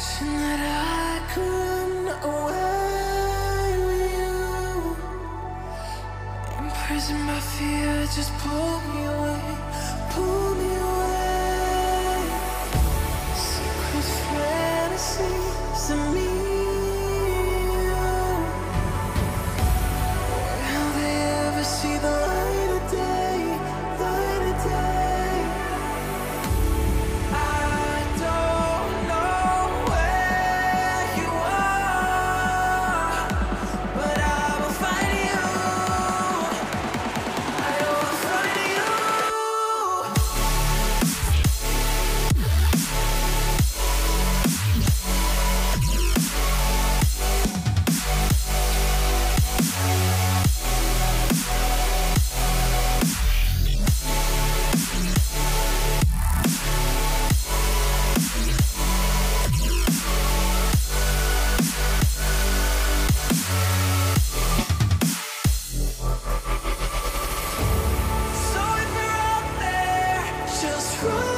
Wishing that I could run away with you. Imprisoned by fear, just pull me away, pull me away. Secret fantasies of me. Will they ever see the light of day, light of day? I don't know where you are, but I will find you. I will find you. So if you're out there, just run.